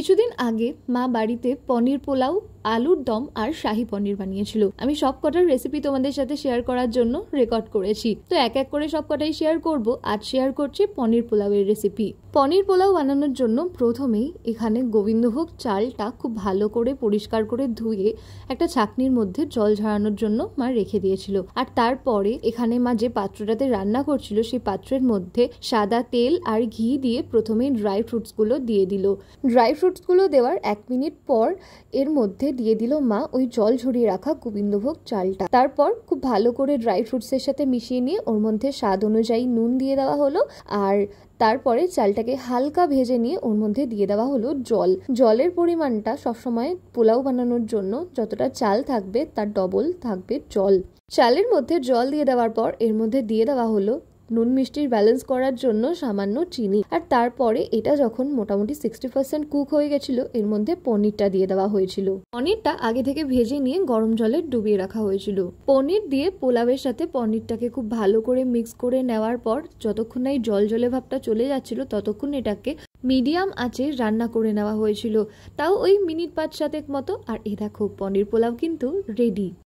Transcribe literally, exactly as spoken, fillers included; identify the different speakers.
Speaker 1: কিছুদিন আগে মা বাড়িতে পনির পোলাও, আলুর দম আর শাহি পনির বানিয়েছিল। আমি সব কটার রেসিপি তোমাদের সাথে শেয়ার করার জন্য রেকর্ড করেছি, তো এক এক করে সব কটাই শেয়ার করব। আজ শেয়ার করছি পনির পোলাওয়ের রেসিপি। পনির পোলাও বানানোর জন্য প্রথমেই এখানে গোবিন্দভোগ চালটা খুব ভালো করে পরিষ্কার করে ধুয়ে একটা ছাঁকনির মধ্যে জল ঝরানোর জন্য মা রেখে দিয়েছিল। আর তারপরে এখানে মা যে পাত্রটাতে রান্না করছিল সেই পাত্রের মধ্যে সাদা তেল আর ঘি দিয়ে প্রথমেই ড্রাই ফ্রুটসগুলো দিয়ে দিল। ড্রাই ফ্রুটসগুলো দেওয়ার এক মিনিট পর এর মধ্যে দিয়ে দিল মা ওই জল ঝরিয়ে রাখা গোবিন্দভোগ চালটা। তারপর খুব ভালো করে ড্রাই ফ্রুটসের সাথে মিশিয়ে নিয়ে ওর মধ্যে স্বাদ অনুযায়ী নুন দিয়ে দেওয়া হলো। আর তারপরে চালটাকে হালকা ভেজে নিয়ে ওর মধ্যে দিয়ে দেওয়া হলো জল। জলের পরিমাণটা সবসময় পোলাও বানানোর জন্য যতটা চাল থাকবে তার ডবল থাকবে জল। চালের মধ্যে জল দিয়ে দেওয়ার পর এর মধ্যে দিয়ে দেওয়া হলো নুন মিষ্টির ব্যালেন্স করার জন্য সামান্য চিনি। আর তারপরে এটা যখন মোটামুটি সিক্সটি পার্সেন্ট কুক হয়ে গেছিল এর মধ্যে পনিরটা দিয়ে দেওয়া হয়েছিল। পনিরটা আগে থেকে ভেজে নিয়ে গরম জলে ডুবিয়ে রাখা হয়েছিল। পনির দিয়ে পোলাওয়ের সাথে পনিরটাকে খুব ভালো করে মিক্স করে নেওয়ার পর যতক্ষণ না এই জল জলে ভাবটা চলে যাচ্ছিল ততক্ষণ এটাকে মিডিয়াম আঁচে রান্না করে নেওয়া হয়েছিল, তাও ওই মিনিট পাঁচ সাতেক মতো। আর এ দেখো পনির পোলাও কিন্তু রেডি।